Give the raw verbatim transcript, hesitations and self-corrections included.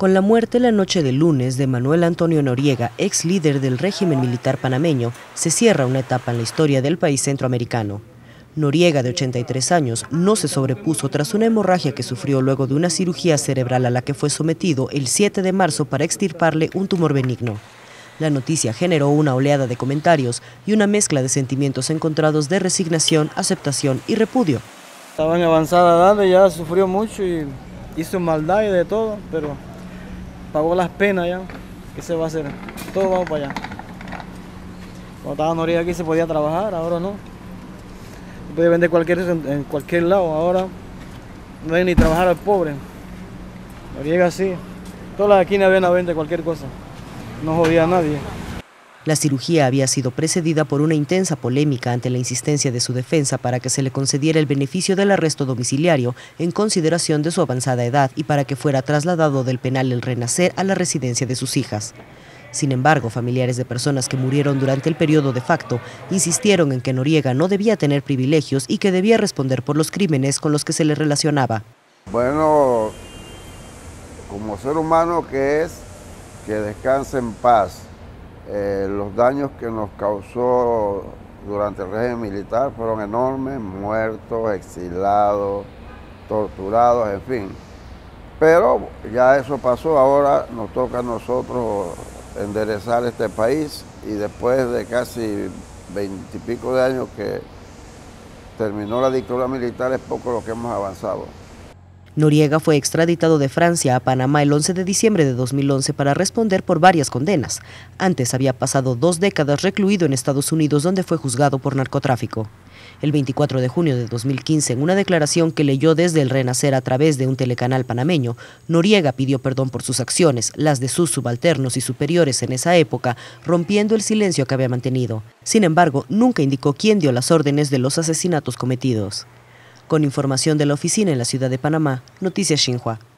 Con la muerte la noche del lunes de Manuel Antonio Noriega, ex líder del régimen militar panameño, se cierra una etapa en la historia del país centroamericano. Noriega, de ochenta y tres años, no se sobrepuso tras una hemorragia que sufrió luego de una cirugía cerebral a la que fue sometido el siete de marzo para extirparle un tumor benigno. La noticia generó una oleada de comentarios y una mezcla de sentimientos encontrados de resignación, aceptación y repudio. Estaba en avanzada edad, ya sufrió mucho y hizo maldad y de todo, pero pagó las penas ya. ¿Qué se va a hacer? Todos vamos para allá. Cuando estaba Noriega aquí se podía trabajar, ahora no. Se podía vender cualquier, en cualquier lado, ahora no hay ni trabajar al pobre. Noriega sí. Todas las esquinas ven a vender cualquier cosa. No jodía a nadie. La cirugía había sido precedida por una intensa polémica ante la insistencia de su defensa para que se le concediera el beneficio del arresto domiciliario en consideración de su avanzada edad y para que fuera trasladado del penal El Renacer a la residencia de sus hijas. Sin embargo, familiares de personas que murieron durante el periodo de facto insistieron en que Noriega no debía tener privilegios y que debía responder por los crímenes con los que se le relacionaba. Bueno, como ser humano que es, que descanse en paz. Eh, los daños que nos causó durante el régimen militar fueron enormes, muertos, exilados, torturados, en fin. Pero ya eso pasó, ahora nos toca a nosotros enderezar este país y después de casi veintipico de años que terminó la dictadura militar es poco lo que hemos avanzado. Noriega fue extraditado de Francia a Panamá el once de diciembre de dos mil once para responder por varias condenas. Antes había pasado dos décadas recluido en Estados Unidos, donde fue juzgado por narcotráfico. El veinticuatro de junio de dos mil quince, en una declaración que leyó desde El Renacer a través de un telecanal panameño, Noriega pidió perdón por sus acciones, las de sus subalternos y superiores en esa época, rompiendo el silencio que había mantenido. Sin embargo, nunca indicó quién dio las órdenes de los asesinatos cometidos. Con información de la oficina en la ciudad de Panamá, Noticias Xinhua.